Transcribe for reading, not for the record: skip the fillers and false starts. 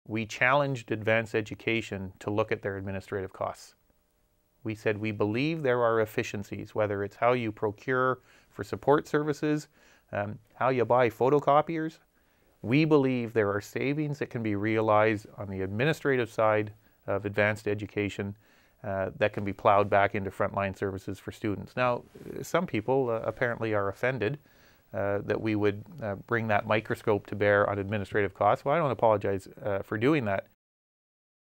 we challenged advanced education to look at their administrative costs. We said we believe there are efficiencies, whether it's how you procure for support services, how you buy photocopiers. We believe there are savings that can be realized on the administrative side of advanced education that can be plowed back into frontline services for students. Now, some people apparently are offended that we would bring that microscope to bear on administrative costs. Well, I don't apologize for doing that.